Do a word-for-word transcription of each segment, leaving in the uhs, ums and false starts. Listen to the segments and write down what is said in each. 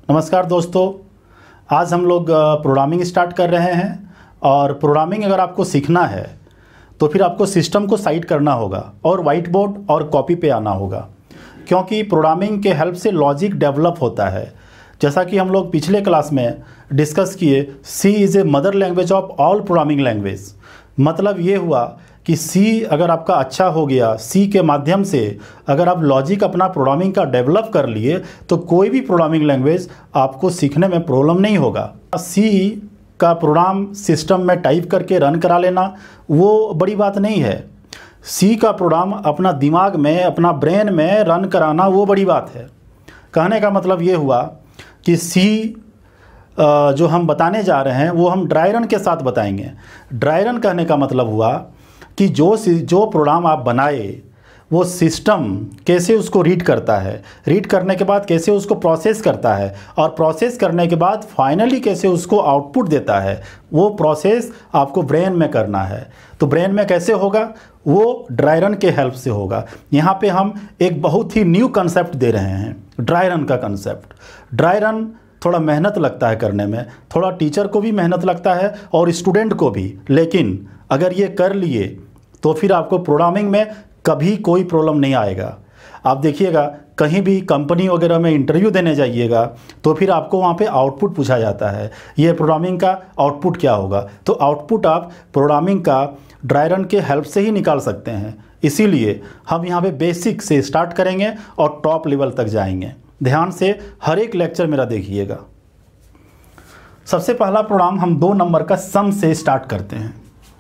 नमस्कार दोस्तों, आज हम लोग प्रोग्रामिंग स्टार्ट कर रहे हैं। और प्रोग्रामिंग अगर आपको सीखना है तो फिर आपको सिस्टम को साइड करना होगा और वाइट बोर्ड और कॉपी पे आना होगा, क्योंकि प्रोग्रामिंग के हेल्प से लॉजिक डेवलप होता है। जैसा कि हम लोग पिछले क्लास में डिस्कस किए, C is a mother language of all programming language. मतलब ये हुआ कि सी अगर आपका अच्छा हो गया, सी के माध्यम से अगर आप लॉजिक अपना प्रोग्रामिंग का डेवलप कर लिए तो कोई भी प्रोग्रामिंग लैंग्वेज आपको सीखने में प्रॉब्लम नहीं होगा। सी का प्रोग्राम सिस्टम में टाइप करके रन करा लेना वो बड़ी बात नहीं है। सी का प्रोग्राम अपना दिमाग में, अपना ब्रेन में रन कराना वो बड़ी बात है। कहने का मतलब ये हुआ कि सी जो हम बताने जा रहे हैं वो हम ड्राई रन के साथ बताएंगे। ड्राई रन कहने का मतलब हुआ कि जो जो प्रोग्राम आप बनाए वो सिस्टम कैसे उसको रीड करता है, रीड करने के बाद कैसे उसको प्रोसेस करता है, और प्रोसेस करने के बाद फाइनली कैसे उसको आउटपुट देता है, वो प्रोसेस आपको ब्रेन में करना है। तो ब्रेन में कैसे होगा? वो ड्राई रन के हेल्प से होगा। यहाँ पे हम एक बहुत ही न्यू कंसेप्ट दे रहे हैं, ड्राई रन का कंसेप्ट। ड्राई रन थोड़ा मेहनत लगता है करने में, थोड़ा टीचर को भी मेहनत लगता है और स्टूडेंट को भी, लेकिन अगर ये कर लिए तो फिर आपको प्रोग्रामिंग में कभी कोई प्रॉब्लम नहीं आएगा। आप देखिएगा कहीं भी कंपनी वगैरह में इंटरव्यू देने जाइएगा तो फिर आपको वहाँ पे आउटपुट पूछा जाता है, ये प्रोग्रामिंग का आउटपुट क्या होगा। तो आउटपुट आप प्रोग्रामिंग का ड्राई रन के हेल्प से ही निकाल सकते हैं। इसीलिए हम यहाँ पे बेसिक से स्टार्ट करेंगे और टॉप लेवल तक जाएंगे। ध्यान से हर एक लेक्चर मेरा देखिएगा। सबसे पहला प्रोग्राम हम दो नंबर का सम से स्टार्ट करते हैं।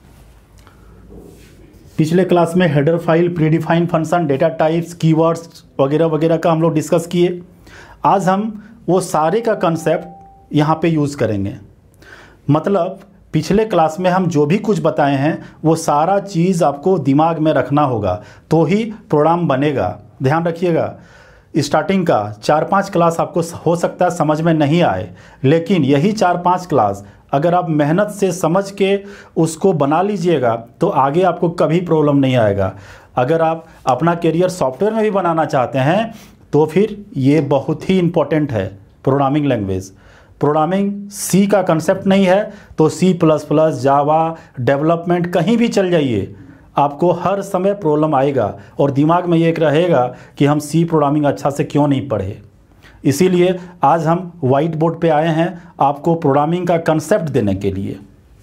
पिछले क्लास में header file, predefine function, data types, keywords वगैरह वगैरह का हम लोग डिस्कस किए। आज हम वो सारे का कंसेप्ट यहाँ पे यूज़ करेंगे। मतलब पिछले क्लास में हम जो भी कुछ बताए हैं वो सारा चीज़ आपको दिमाग में रखना होगा तो ही प्रोग्राम बनेगा। ध्यान रखिएगा, स्टार्टिंग का चार पाँच क्लास आपको हो सकता है समझ में नहीं आए, लेकिन यही चार पाँच क्लास अगर आप मेहनत से समझ के उसको बना लीजिएगा तो आगे आपको कभी प्रॉब्लम नहीं आएगा। अगर आप अपना करियर सॉफ्टवेयर में भी बनाना चाहते हैं तो फिर ये बहुत ही इम्पोर्टेंट है प्रोग्रामिंग लैंग्वेज। प्रोग्रामिंग सी का कंसेप्ट नहीं है तो C plus plus, Java, development कहीं भी चल जाइए, आपको हर समय प्रॉब्लम आएगा और दिमाग में ये एक रहेगा कि हम सी प्रोग्रामिंग अच्छा से क्यों नहीं पढ़े। इसीलिए आज हम वाइट बोर्ड पे आए हैं आपको प्रोग्रामिंग का कंसेप्ट देने के लिए।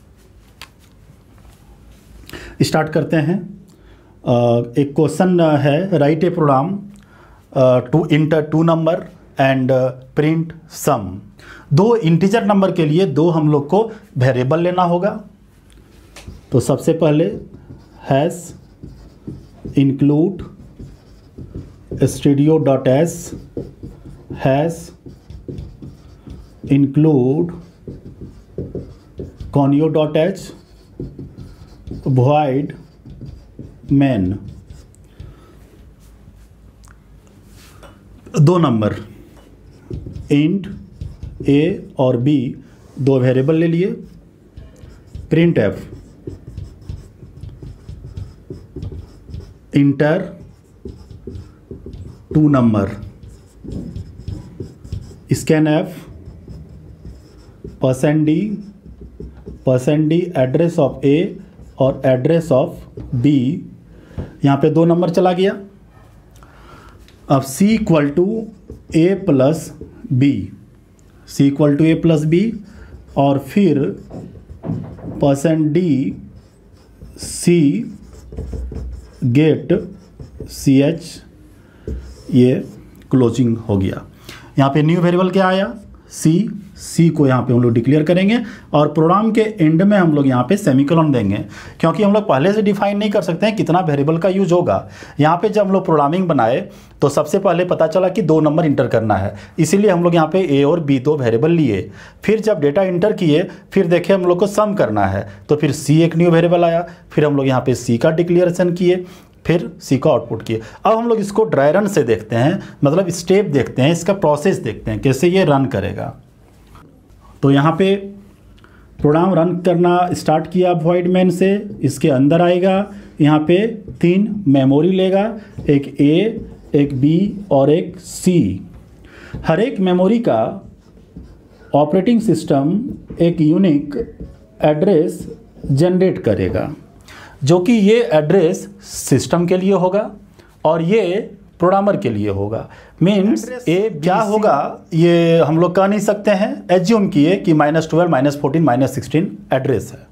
स्टार्ट करते हैं। एक क्वेश्चन है, write a program to enter two number and print sum. दो इंटीजर नंबर के लिए दो हम लोग को वेरिएबल लेना होगा। तो सबसे पहले hash include studio dot S hash include conio dot H void main. दो नंबर इंट ए और बी दो वेरिएबल ले लिए। Print F enter two number. Scan F percent D percent D address of A और address of B. यहाँ पे दो number चला गया। अब C equal to A plus B, C equal to A plus B और फिर percent D C get C H, ये क्लोजिंग हो गया। यहाँ पे न्यू वेरिएबल क्या आया? सी। सी को यहाँ पे हम लोग डिक्लेयर करेंगे और प्रोग्राम के एंड में हम लोग यहाँ पे सेमीकोलन देंगे, क्योंकि हम लोग पहले से डिफाइन नहीं कर सकते हैं कितना वेरिएबल का यूज होगा। यहाँ पे जब हम लोग प्रोग्रामिंग बनाए तो सबसे पहले पता चला कि दो नंबर इंटर करना है, इसीलिए हम लोग यहाँ पे ए और बी दो वेरिएबल लिए। फिर जब डेटा इंटर किए फिर देखे हम लोग को सम करना है तो फिर सी एक न्यू वेरिएबल आया। फिर हम लोग यहाँ पे सी का डिक्लेरेशन किए, फिर सी का आउटपुट किए। अब हम लोग इसको ड्राई रन से देखते हैं, मतलब स्टेप देखते हैं, इसका प्रोसेस देखते हैं कैसे ये रन करेगा। तो यहाँ पे प्रोग्राम रन करना स्टार्ट किया वॉइड मेन से, इसके अंदर आएगा। यहाँ पे तीन मेमोरी लेगा, एक ए, एक बी और एक सी। हर एक मेमोरी का ऑपरेटिंग सिस्टम एक यूनिक एड्रेस जनरेट करेगा, जो कि ये एड्रेस सिस्टम के लिए होगा और ये प्रोग्रामर के लिए होगा। मीन्स ए क्या होगा ये हम लोग कह नहीं सकते हैं, एज्यूम किए कि minus twelve minus fourteen minus sixteen address है।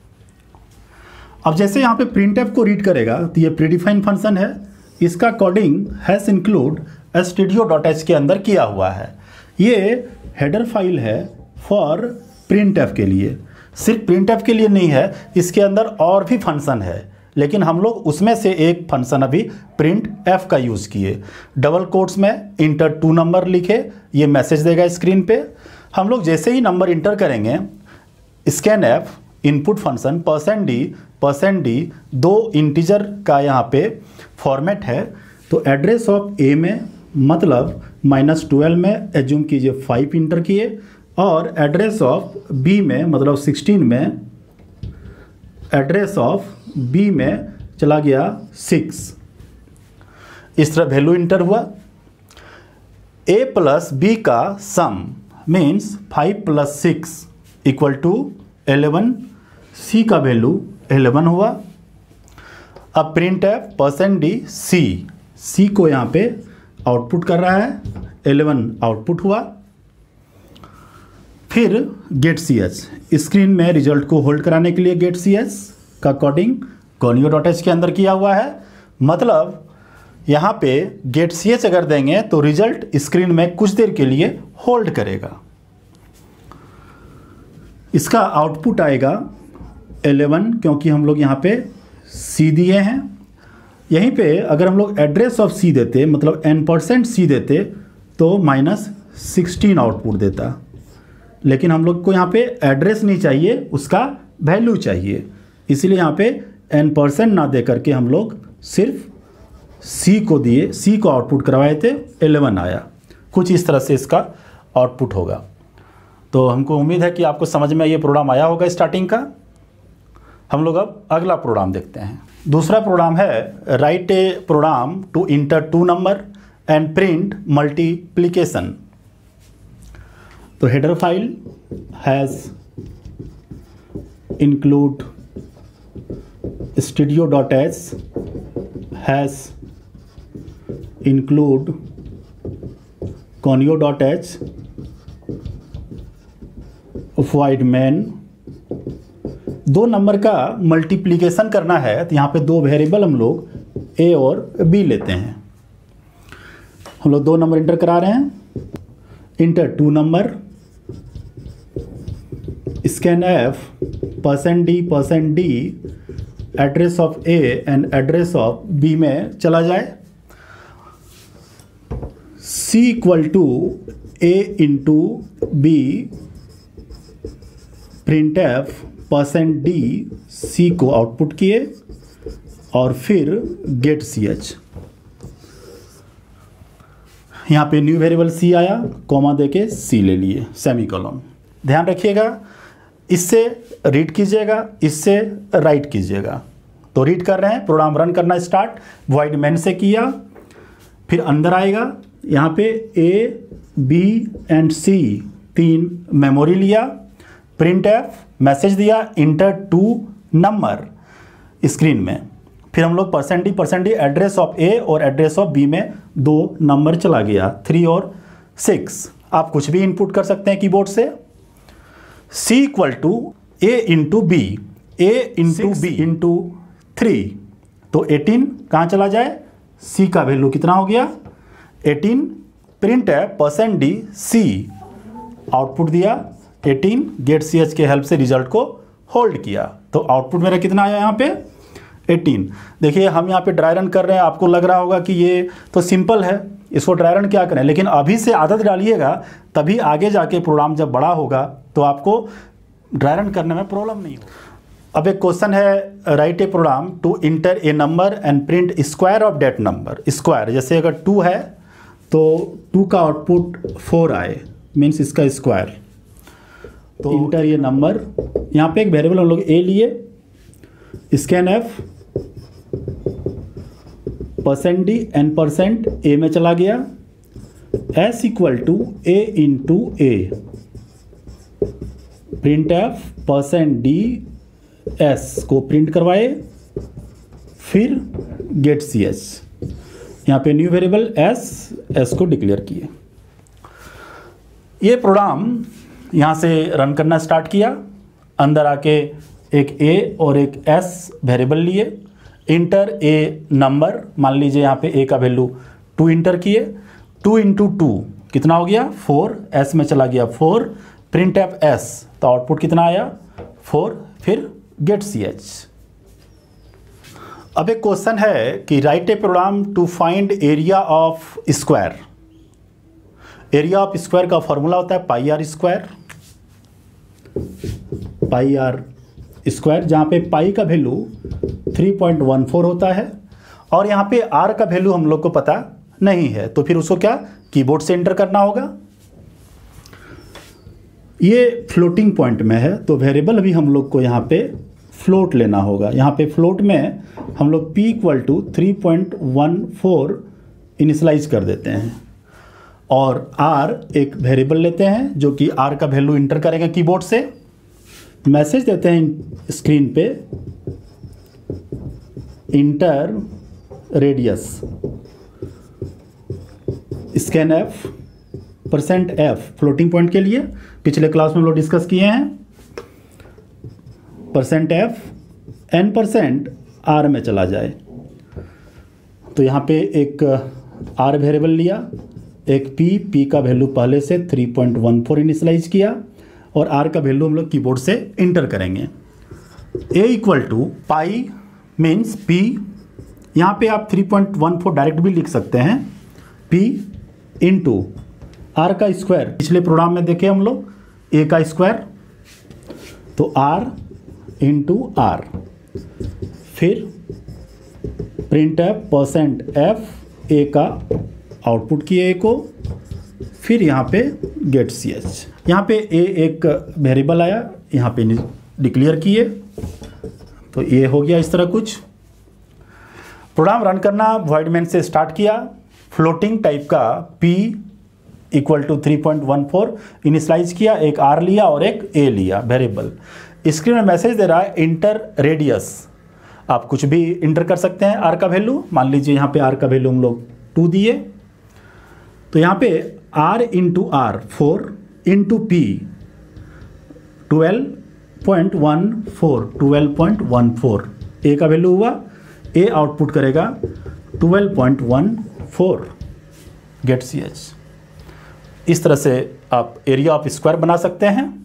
अब जैसे यहाँ पे प्रिंटएफ को रीड करेगा तो ये प्रीडिफाइन फंक्शन है, इसका coding hash include studio dot H के अंदर किया हुआ है। ये हेडर फाइल है फॉर प्रिंटएफ के लिए, सिर्फ प्रिंटएफ के लिए नहीं है, इसके अंदर और भी फंक्शन है, लेकिन हम लोग उसमें से एक फंक्शन अभी प्रिंट एफ का यूज़ किए। डबल कोट्स में इंटर टू नंबर लिखे, ये मैसेज देगा स्क्रीन पे। हम लोग जैसे ही नंबर इंटर करेंगे, scan F input function percent D percent D दो इंटीजर का यहाँ पे फॉर्मेट है। तो एड्रेस ऑफ ए में मतलब माइनस ट्वेल्व में एज्यूम कीजिए फाइव इंटर किए, और एड्रेस ऑफ बी में मतलब सिक्सटीन में एड्रेस ऑफ बी में चला गया सिक्स। इस तरह वैल्यू इंटर हुआ। ए प्लस बी का sum means five plus six equal to eleven, C का वैल्यू एलेवन हुआ। अब प्रिंट है परसेंट डी सी, सी को यहाँ पे आउटपुट कर रहा है, एलेवन आउटपुट हुआ। फिर गेट सी एच, स्क्रीन में रिजल्ट को होल्ड कराने के लिए गेट सी एच का कोडिंग कॉनियो डॉट एच के अंदर किया हुआ है। मतलब यहाँ पे गेट सी एच अगर देंगे तो रिजल्ट स्क्रीन में कुछ देर के लिए होल्ड करेगा। इसका आउटपुट आएगा एलेवन, क्योंकि हम लोग यहाँ पे सी दिए हैं। यहीं पे अगर हम लोग एड्रेस ऑफ सी देते मतलब एन परसेंट सी देते तो माइनस सिक्सटीन आउटपुट देता, लेकिन हम लोग को यहाँ पे एड्रेस नहीं चाहिए, उसका वैल्यू चाहिए, इसीलिए यहाँ पे एन परसेंट ना दे करके हम लोग सिर्फ सी को दिए, सी को आउटपुट करवाए थे, एलेवन आया। कुछ इस तरह से इसका आउटपुट होगा। तो हमको उम्मीद है कि आपको समझ में ये प्रोग्राम आया होगा स्टार्टिंग का। हम लोग अब अगला प्रोग्राम देखते हैं। दूसरा प्रोग्राम है write a program to enter two number and print multiplication. तो header file hash include studio dot H hash include conio dot H void main. दो नंबर का मल्टीप्लिकेशन करना है तो यहाँ पे दो वेरिएबल हम लोग ए और बी लेते हैं। हम लोग दो नंबर इंटर करा रहे हैं। Enter two number, scan F percent D percent D address of A and address of B में चला जाए। C equal to A into B print F percent D C को आउटपुट किए और फिर गेट सी एच। यहाँ पे new variable सी आया, कॉमा देके सी ले लिए, सेमी कॉलम। ध्यान रखिएगा, इससे रीड कीजिएगा, इससे राइट कीजिएगा। तो रीड कर रहे हैं, प्रोग्राम रन करना स्टार्ट, वॉइड मैन से किया, फिर अंदर आएगा, यहाँ पे ए बी एंड सी तीन मेमोरी लिया, प्रिंट एफ मैसेज दिया इंटर टू नंबर स्क्रीन में। फिर हम लोग percent D percent D address of A और एड्रेस ऑफ बी में दो नंबर चला गया, थ्री और सिक्स। आप कुछ भी इनपुट कर सकते हैं कीबोर्ड से। C equal to A into B, A into B into three, तो एटीन कहाँ चला जाए, सी का वैल्यू कितना हो गया एटीन। प्रिंट है परसेंट डी सी, आउटपुट दिया एटीन, गेट सी एच के हेल्प से रिजल्ट को होल्ड किया, तो आउटपुट मेरा कितना आया यहाँ पे एटीन। देखिए हम यहाँ पे ड्राई रन कर रहे हैं, आपको लग रहा होगा कि ये तो सिंपल है, इसको ड्राई रन क्या करें, लेकिन अभी से आदत डालिएगा, तभी आगे जाके प्रोग्राम जब बड़ा होगा तो आपको ड्राई रन करने में प्रॉब्लम नहीं होगा। अब एक क्वेश्चन है, write a program to enter a number and print square of that number. Square जैसे अगर टू है तो टू का आउटपुट फोर आए, मीन्स इसका स्क्वायर। तो इंटर ये नंबर, यहाँ पे एक वेरिएबल हम लोग ए लिए, scan F percent D N percent A में चला गया, S equal to A into A, print F percent D S को प्रिंट करवाए, फिर गेट सी एच, यहाँ पे न्यू वेरिएबल एस एस को डिक्लेयर किए। ये प्रोग्राम यहाँ से रन करना स्टार्ट किया। अंदर आके एक ए और एक एस वेरिएबल लिए, इंटर ए नंबर, मान लीजिए यहाँ पे ए का वैल्यू टू इंटर किए, टू इंटू टू कितना हो गया फोर, एस में चला गया फोर, प्रिंट एफ एस तो आउटपुट कितना आया फोर, फिर गेट सी एच। अब एक क्वेश्चन है कि write a program to find area of square. Area of square का फॉर्मूला होता है pi R square, pi R square, जहाँ पे पाई का value three point one four होता है और यहाँ पे आर का वैल्यू हम लोग को पता नहीं है, तो फिर उसको क्या कीबोर्ड से एंटर करना होगा। ये फ्लोटिंग पॉइंट में है तो वेरिएबल भी हम लोग को यहाँ पे फ्लोट लेना होगा। यहाँ पे फ्लोट में हम लोग p equal to three point one four initialise कर देते हैं और r एक वेरिएबल लेते हैं जो कि r का वैल्यू इंटर करेंगे कीबोर्ड से। मैसेज देते हैं स्क्रीन पे enter radius scan F percent F floating point के लिए, पिछले क्लास में हम लोग डिस्कस किए हैं। Percent F N percent R में चला जाए, तो यहाँ पे एक आर वेरिएबल लिया, एक पी, पी का वैल्यू पहले से three point one four initialise किया और आर का वैल्यू हम लोग कीबोर्ड से इंटर करेंगे। A equal to pi means P, यहाँ पे आप three point one four direct भी लिख सकते हैं, पी इंटू आर का स्क्वायर, पिछले प्रोग्राम में देखे हम लोग ए का स्क्वायर, तो आर इंटू आर, फिर print F percent F A का आउटपुट किए ए को, फिर यहाँ पे गेट सी एच, यहाँ पे ए एक वेरिएबल आया, यहाँ पे डिक्लेयर किए, तो ये हो गया इस तरह कुछ। प्रोग्राम रन करना वॉइड मेन से स्टार्ट किया, फ्लोटिंग टाइप का p equal to three point one four initialise किया, एक r लिया और एक a लिया वेरिएबल। स्क्रीन में मैसेज दे रहा है इंटर रेडियस, आप कुछ भी इंटर कर सकते हैं r का वैल्यू, मान लीजिए यहाँ पे r का वैल्यू हम लोग टू दिए, तो यहाँ पे r into R four into P twelve point one four, twelve point one four A का वैल्यू हुआ, ए आउटपुट करेगा twelve point one four get C H. इस तरह से आप एरिया ऑफ स्क्वायर बना सकते हैं।